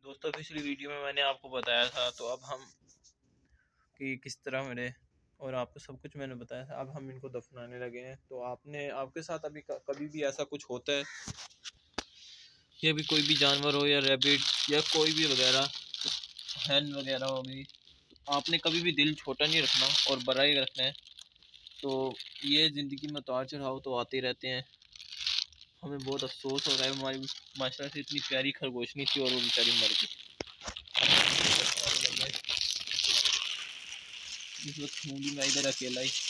दोस्तों पिछली वीडियो में मैंने आपको बताया था, तो अब हम कि किस तरह मेरे और आपको सब कुछ मैंने बताया था। अब हम इनको दफनाने लगे हैं। तो आपके साथ अभी कभी भी ऐसा कुछ होता है या भी कोई भी जानवर हो या रैबिट या कोई भी वगैरह हैन वगैरह हो गई, आपने कभी भी दिल छोटा नहीं रखना और बड़ा ही रखना है। तो ये ज़िंदगी में उतार चढ़ाव तो आते रहते हैं। हमें बहुत अफसोस हो रहा है, हमारी माशाल्लाह से इतनी प्यारी खरगोशनी थी और वो बेचारी मर गई। इस वक्त हूँ भी मैं इधर अकेला ही।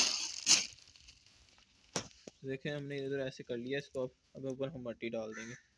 देखें हमने इधर ऐसे कर लिया इसको। अब ऊपर हम मट्टी डाल देंगे।